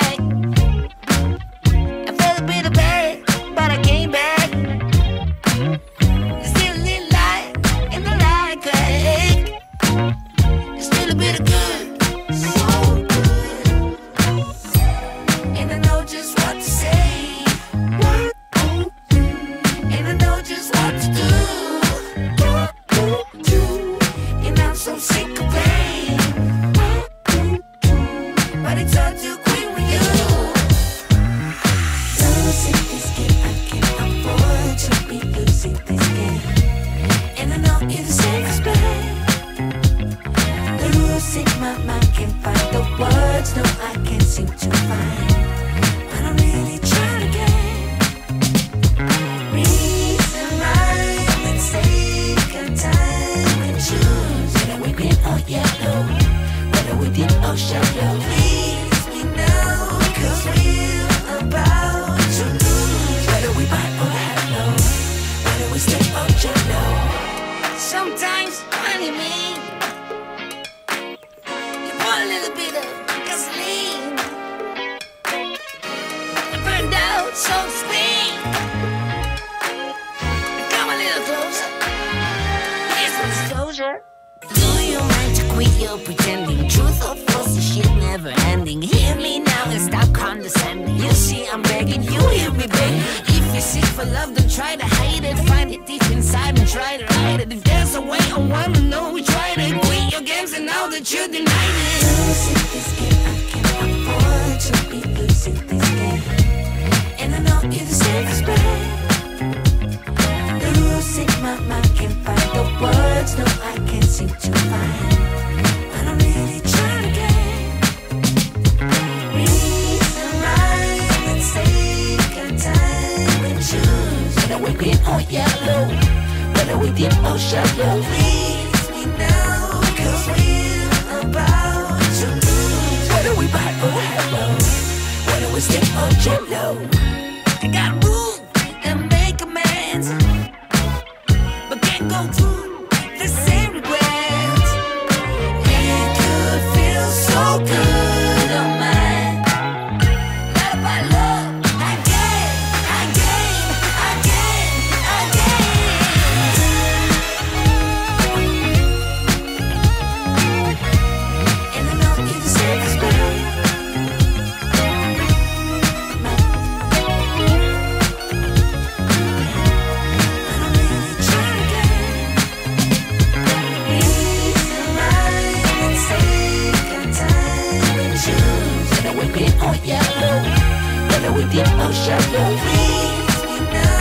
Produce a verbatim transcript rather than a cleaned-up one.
back. I felt a bit of bad, but I came back. There's still a little light in the light crack. There's still a bit of good, so good. And I know just what to say. And I know just what to do. And I'm so sick of pain, but it's all too quick with you. Losing this game, I can't afford to be losing this game. And I know you're the safest bet. Losing my mind, can't find the words, no, I can't seem to find. But I'm really trying again. Reason, rhyme, let's take our time and choose. Whether we green or yellow, whether we deep or shallow. Please me now, cause we're about to lose. Whether we buy or hello, whether we stay or jello. Sometimes, funny me, you put a little bit of gasoline. I burned out, so to speak. Come a little closer, here's some disclosure. Do you mind to quit your pretending? Truth or false, this shit never ending. Hear me now and stop condescending. You see I'm begging, you hear me beg. If you're sick for love, don't try to hide it. Find it deep inside and try to hide it. If there's a way, I wanna know we tried it. Quit your games and now that you denied it. Losing this game, I can't afford to be losing this game. And I know you're the safest bet. Losing my mind, can't find the words, no, I can't seem to find. But I'm really trying again. Reason, rhyme, let's take our time and choose. Whether we green or yellow, whether we deep or shallow. Please me now, cause we're about to lose. Whether we buy or hello, whether we stay or jello. I got room and make amends, but can't go through the same regrets. It could feel so good on mine. Not about love, again, again, again, again. And I know you're the safest bet. Whether we deep or shallow, please me now.